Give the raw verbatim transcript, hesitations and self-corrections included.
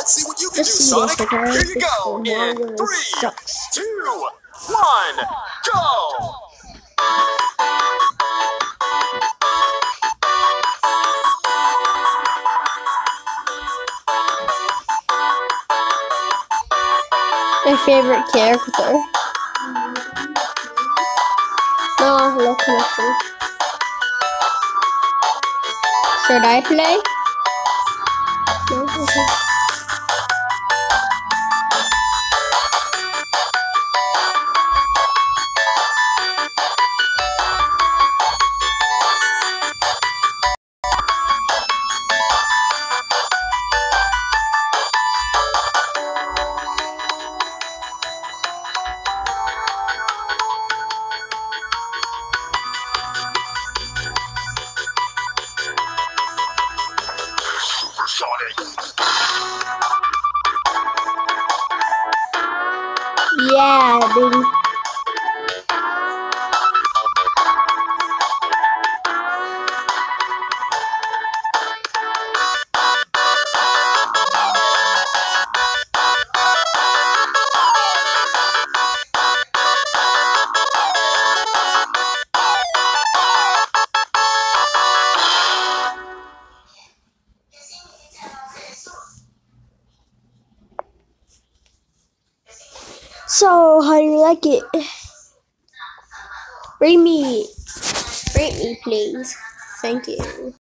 Let's see what you can Just do, see Sonic. this, okay? Here you This go. In Mario three, sucks. two, one, go. My favorite character. No, no connection. Should I play? No, okay. Yeah, baby. So, how do you like it? Rate me. Rate me, please. Thank you.